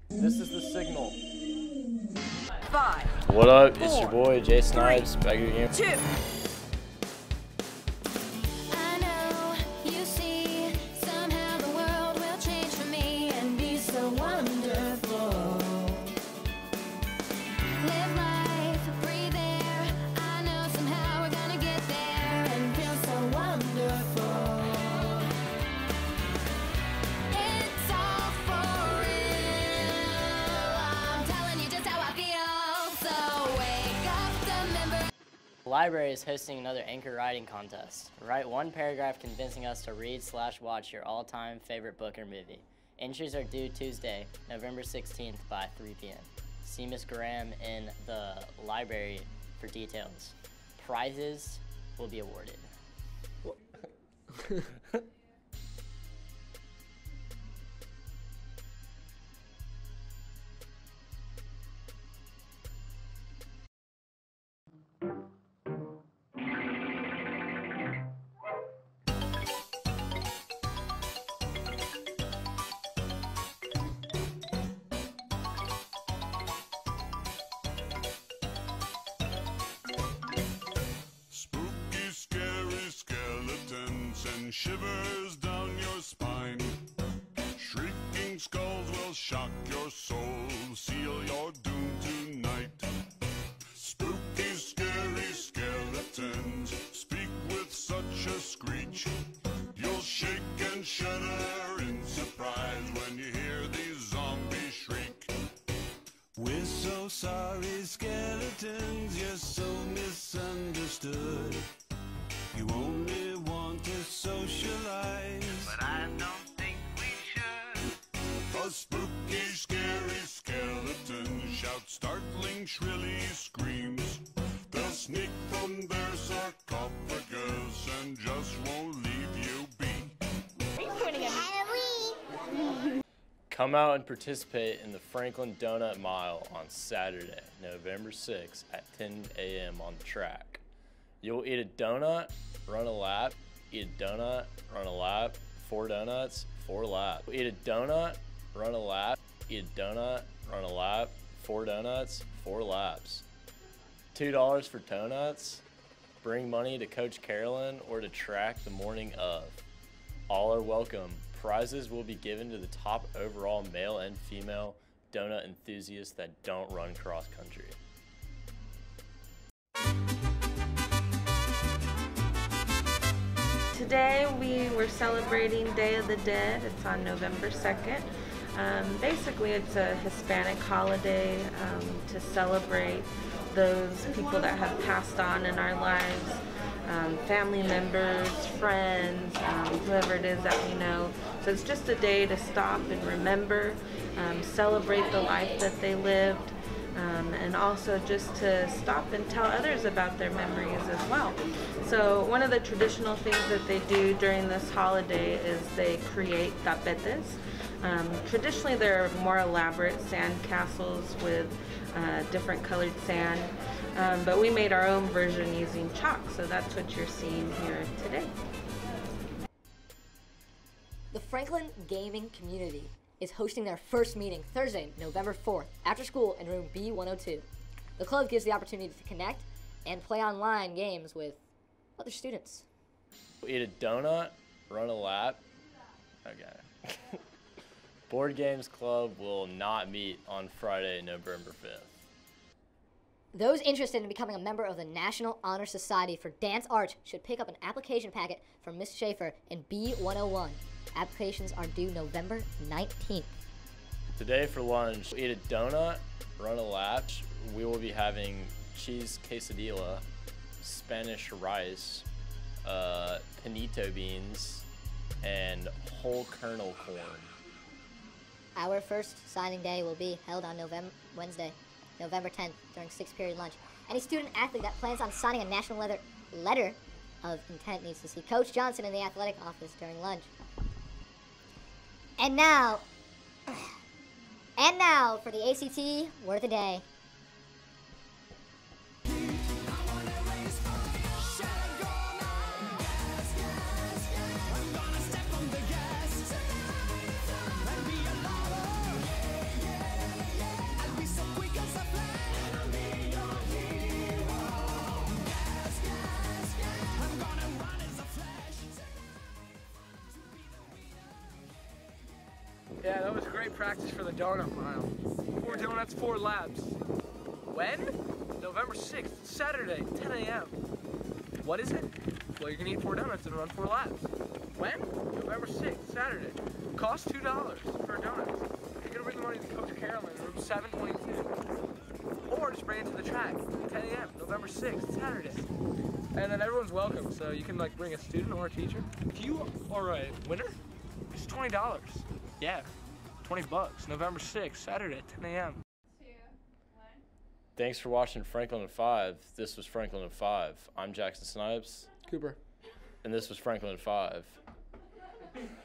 This is the signal. 5. What up? 4, It's your boy Jay Snipes, back again. 2. I know, you see, somehow the world will change for me and be so wonderful. Live life, breathe air. I know somehow we're gonna get there and feel so wonderful. It's all for real. I'm telling you just how I feel. So wake up, remember. The library is hosting another anchor writing contest. Write one paragraph convincing us to read/watch your all-time favorite book or movie. Entries are due Tuesday, November 16th by 3 p.m. See Ms. Graham in the library for details. Prizes will be awarded. Spooky, scary skeletons and shivers down your spine. Shrieking skulls will shock your soul, seal your doom tonight. Spooky, scary skeletons speak with such a screech. You'll shake and shudder in surprise when you hear these zombies shriek. We're so sorry, skeletons, you're so misunderstood. You only want to socialize, but I don't think we should. A spooky, scary skeleton shouts startling, shrilly screams. They'll sneak from their sarcophagus and just won't leave you be. Come out and participate in the Franklin Donut Mile on Saturday, November 6th at 10 a.m. on the track. You'll eat a donut, run a lap, eat a donut, run a lap, 4 donuts, 4 laps. Eat a donut, run a lap, eat a donut, run a lap, 4 donuts, 4 laps. $2 for donuts. Bring money to Coach Carolyn or to track the morning of. All are welcome. Prizes will be given to the top overall male and female donut enthusiasts that don't run cross country. Today we were celebrating Day of the Dead. It's on November 2nd. Basically it's a Hispanic holiday to celebrate those people that have passed on in our lives. Family members, friends, whoever it is that we know. So it's just a day to stop and remember, celebrate the life that they lived, and also just to stop and tell others about their memories as well. So one of the traditional things that they do during this holiday is they create tapetes. Traditionally they're more elaborate sand castles with different colored sand. But we made our own version using chalk, so that's what you're seeing here today. The Franklin Gaming Community is hosting their first meeting Thursday, November 4th, after school in room B102. The club gives the opportunity to connect and play online games with other students. Eat a donut, run a lap. Okay. Board Games Club will not meet on Friday, November 5th. Those interested in becoming a member of the National Honor Society for Dance Arts should pick up an application packet from Ms. Schaefer in B101. Applications are due November 19th. Today for lunch, eat a donut, run a lap. We will be having cheese quesadilla, Spanish rice, pinito beans, and whole kernel corn. Our first signing day will be held on Wednesday, November 10th during 6th period lunch. Any student athlete that plans on signing a national letter of intent needs to see Coach Johnson in the athletic office during lunch. And now for the ACT Word of the Day. great practice for the donut mile. 4 donuts, 4 laps. When? November 6th, Saturday, 10 a.m. What is it? Well, you're gonna eat 4 donuts and run 4 laps. When? November 6th, Saturday. Cost $2 for a donut. You're gonna bring the money to Coach Carolyn in room 722. Or just bring it to the track, 10 a.m., November 6th, Saturday. And then everyone's welcome, so you can like bring a student or a teacher. If you are a winner, it's $20. Yeah, $20, November 6th, Saturday, 10 a.m. Thanks for watching Franklin in 5. This was Franklin in 5. I'm Jackson Snipes. Cooper. And this was Franklin in 5.